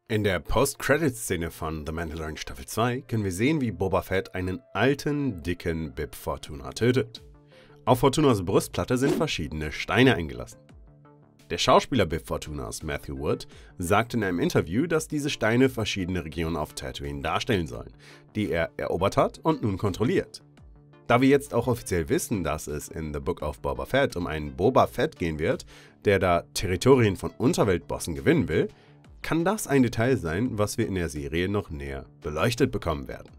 In der Post-Credits-Szene von The Mandalorian Staffel 2 können wir sehen, wie Boba Fett einen alten, dicken Bib Fortuna tötet. Auf Fortunas Brustplatte sind verschiedene Steine eingelassen. Der Schauspieler Bib Fortunas, Matthew Wood, sagte in einem Interview, dass diese Steine verschiedene Regionen auf Tatooine darstellen sollen, die er erobert hat und nun kontrolliert. Da wir jetzt auch offiziell wissen, dass es in The Book of Boba Fett um einen Boba Fett gehen wird, der da Territorien von Unterweltbossen gewinnen will, kann das ein Detail sein, was wir in der Serie noch näher beleuchtet bekommen werden.